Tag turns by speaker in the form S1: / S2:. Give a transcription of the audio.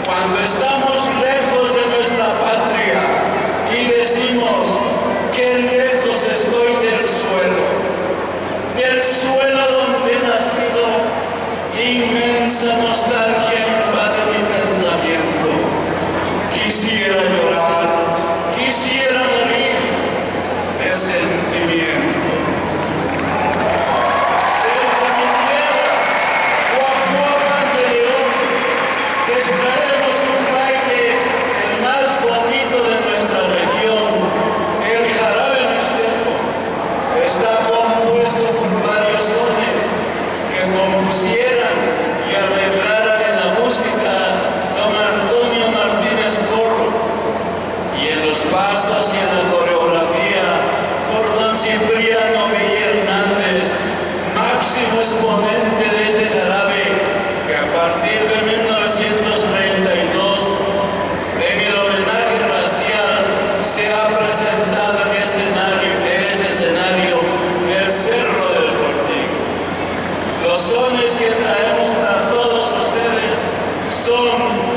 S1: Cuando estamos lejos de nuestra patria y decimos que lejos estoy del suelo donde he nacido, inmensa nostalgia invade mi pensamiento. Quisiera llorar, quisiera morir de sentimiento. Desde mi tierra, Guajuapan de León, les traemos un baile, el más bonito de nuestra región, el jarabe mixteco. Está compuesto por varios sones que compusieran y arreglaran en la música don Antonio Martínez Corro, y en los pasos y en la coreografía por don Cipriano Villa Hernández, máximo exponente de este jarabe que a partir de 1932, en el homenaje racial, se ha presentado en este escenario del Cerro del Fortín. Los sones que traemos para todos ustedes son